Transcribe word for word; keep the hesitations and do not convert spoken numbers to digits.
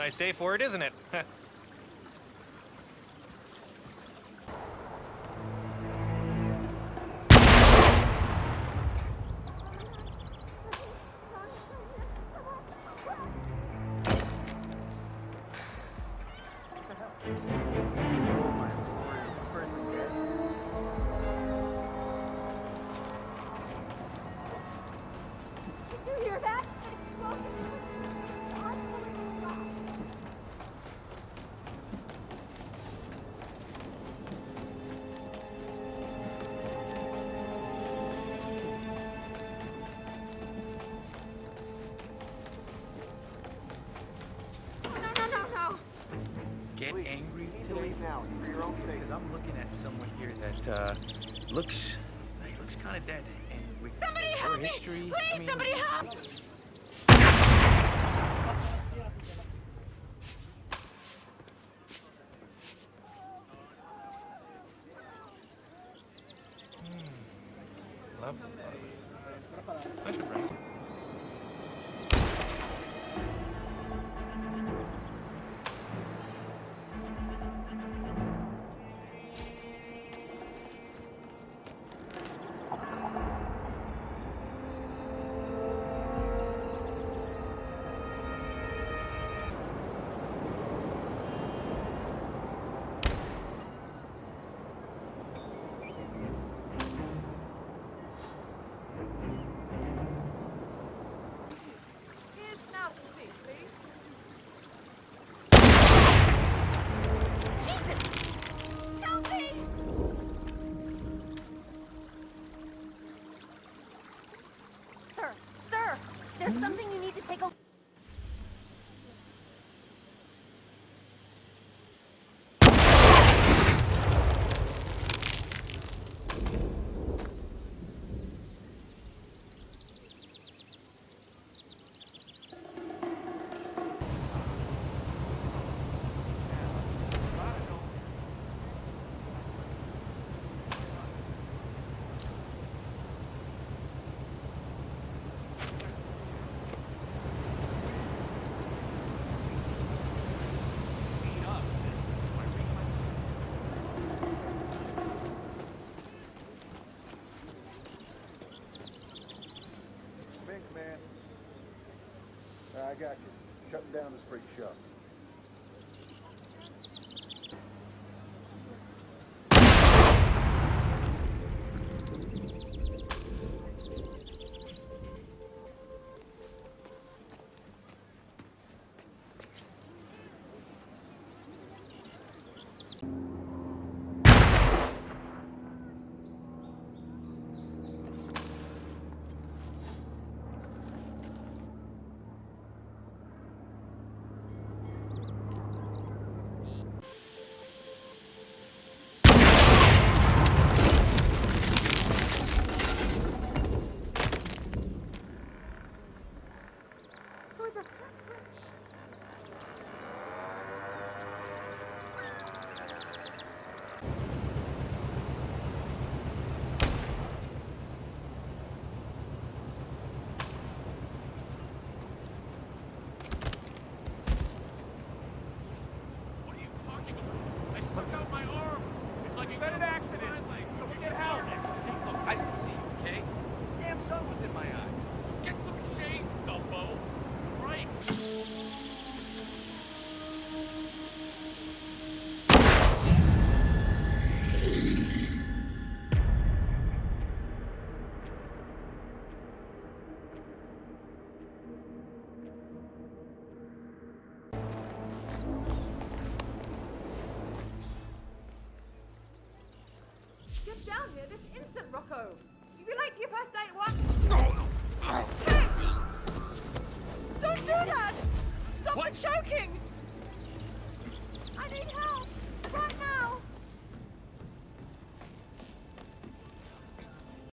nice day for it, isn't it? Get angry today now for your own sake. Because I'm looking at someone here that uh, looks, he looks kind of dead, and with Somebody help me! history, Please, I mean, somebody help! Love. I should bring. Sir, sir, there's something you need to take a... Man, I got you. Shutting down this freak shop.